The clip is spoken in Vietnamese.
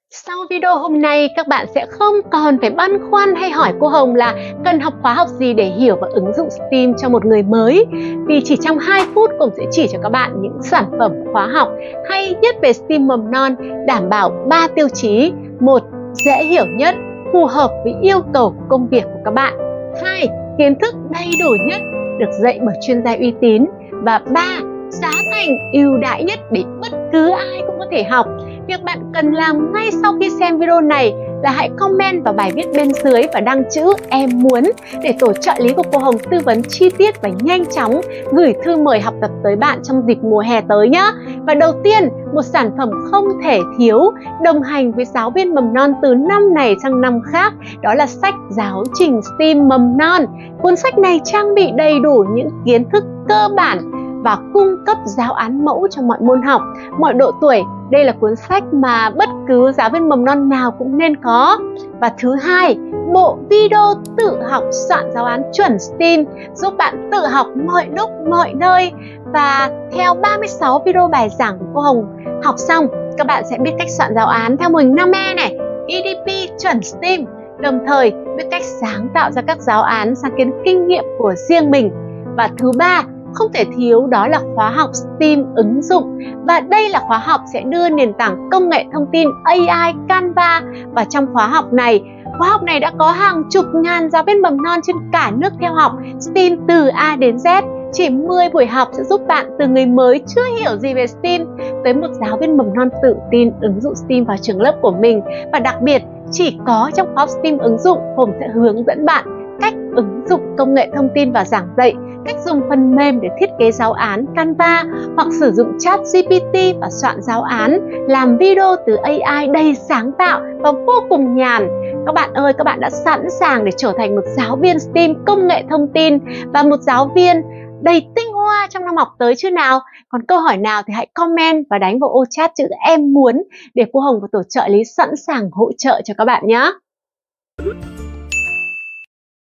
Sau video hôm nay, các bạn sẽ không còn phải băn khoăn hay hỏi cô Hồng là cần học khóa học gì để hiểu và ứng dụng STEAM cho một người mới. Vì chỉ trong 2 phút cô sẽ chỉ cho các bạn những sản phẩm khóa học hay nhất về STEAM mầm non, đảm bảo 3 tiêu chí. 1. Dễ hiểu nhất, phù hợp với yêu cầu của công việc của các bạn. 2. Kiến thức đầy đủ nhất, được dạy bởi chuyên gia uy tín. Và 3. Giá thành ưu đãi nhất để bất cứ ai cũng có thể học. Việc bạn cần làm ngay sau khi xem video này là hãy comment vào bài viết bên dưới và đăng chữ em muốn để tổ trợ lý của cô Hồng tư vấn chi tiết và nhanh chóng gửi thư mời học tập tới bạn trong dịp mùa hè tới nhé. Và đầu tiên, một sản phẩm không thể thiếu đồng hành với giáo viên mầm non từ năm này sang năm khác, đó là sách giáo trình STEAM mầm non. Cuốn sách này trang bị đầy đủ những kiến thức cơ bản và cung cấp giáo án mẫu cho mọi môn học, mọi độ tuổi. Đây là cuốn sách mà bất cứ giáo viên mầm non nào cũng nên có. Và thứ hai, bộ video tự học soạn giáo án chuẩn STEAM giúp bạn tự học mọi lúc, mọi nơi. Và theo 36 video bài giảng của cô Hồng học xong, các bạn sẽ biết cách soạn giáo án theo mô hình 5E này, EDP chuẩn STEAM, đồng thời biết cách sáng tạo ra các giáo án sáng kiến kinh nghiệm của riêng mình. Và thứ ba, không thể thiếu đó là khóa học STEAM ứng dụng. Và đây là khóa học sẽ đưa nền tảng công nghệ thông tin AI Canva. Và trong khóa học này đã có hàng chục ngàn giáo viên mầm non trên cả nước theo học STEAM từ A đến Z. Chỉ 10 buổi học sẽ giúp bạn từ người mới chưa hiểu gì về STEAM tới một giáo viên mầm non tự tin ứng dụng STEAM vào trường lớp của mình. Và đặc biệt, chỉ có trong khóa học STEAM ứng dụng, Hồng sẽ hướng dẫn bạn cách ứng dụng công nghệ thông tin vào giảng dạy, cách dùng phần mềm để thiết kế giáo án Canva hoặc sử dụng chat GPT và soạn giáo án, làm video từ AI đầy sáng tạo và vô cùng nhàn. Các bạn ơi, các bạn đã sẵn sàng để trở thành một giáo viên STEAM công nghệ thông tin và một giáo viên đầy tinh hoa trong năm học tới chưa nào? Còn câu hỏi nào thì hãy comment và đánh vào ô chat chữ em muốn để cô Hồng và tổ trợ lý sẵn sàng hỗ trợ cho các bạn nhé.